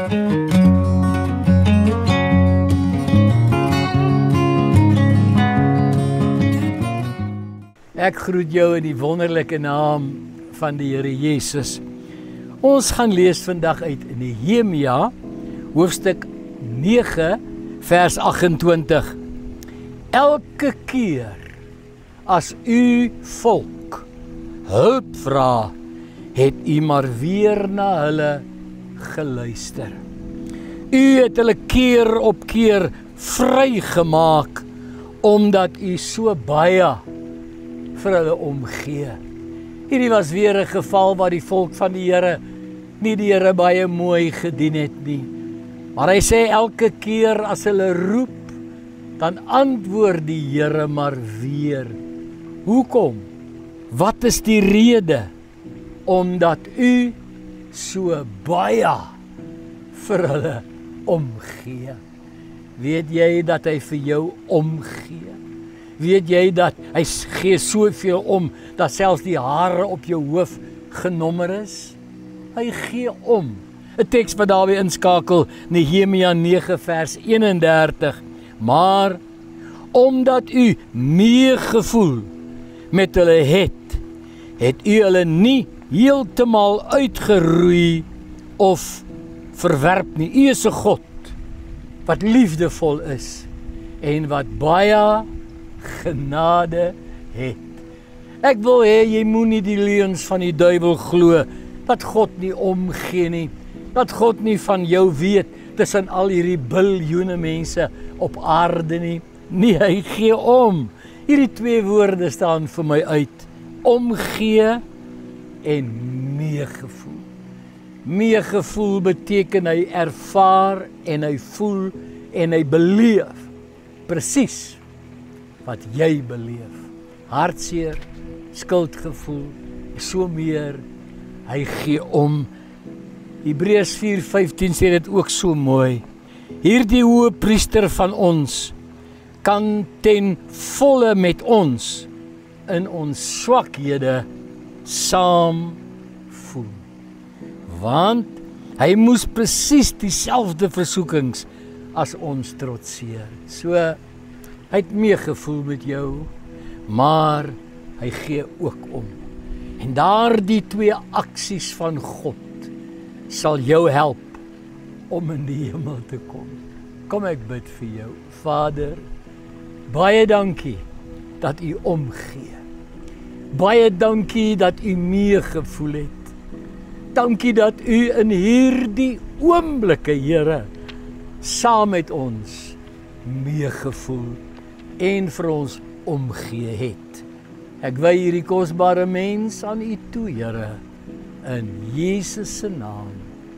Ek groet jou in die wonderlike naam van die Here Jesus. Ons gaan lees vandag uit Nehemia, hoofstuk 9, vers 28. Elke keer as u volk hulp vra, het u maar weer na hulle geluister. U het hulle keer op keer vrygemaak, omdat u so baie vir hulle omgee. Hierdie was weer 'n geval waar die volk van die Here nie die Here baie mooi gedien het nie. Maar hy sê elke keer as hulle roep, dan antwoord die Here maar weer. Hoekom? Wat is die rede? Omdat u so baie vir hulle omgee. Weet jy dat hy vir jou omgee? Weet jy dat hy gee soveel om, dat selfs die hare op jou hoof genommer is? Hy gee om. 'n Teks wat daarby inskakel, Nehemia 9 vers 31. Maar, omdat u meegevoel met hulle het u hulle nie heeltemal uitgeroei of verwerp nie. U is 'n God wat liefdevol is en wat baie genade het. Ek wil hê jy moenie die leuns van die duiwel glo, dat God nie omgee nie, dat God nie van jou weet, tussen al hierdie biljoene mense op aarde nie. Nee, hy gee om. Hierdie twee woorde staan vir my uit. Omgee en meegevoel. Meegevoel beteken hy ervaar en hy voel en hy beleef presies wat jy beleef. Hartseer, skuldgevoel, so meer. Hy gee om. Hebreërs 4:15 sê dit ook so mooi. Hierdie hoëpriester van ons kan ten volle met ons in ons swakhede saam voel. Want hy moes presies dieselfde versoekings as ons trotseer. So, hy het meegevoel met jou, maar hy gee ook om. En daardie twee aksies van God sal jou help om in die hemel te kom. Kom ek bid vir jou. Vader, baie dankie dat u omgee. Baie dankie dat u meegevoel het. Dankie dat u in hierdie oomblikke, Here, saam met ons meegevoel en vir ons omgee het. Ek wy hierdie kosbare mens aan u toe, Here, in Jesus se naam.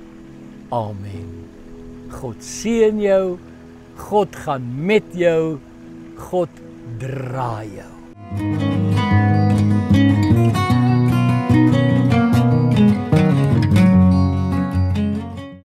Amen. God seën jou, God gaan met jou, God dra jou.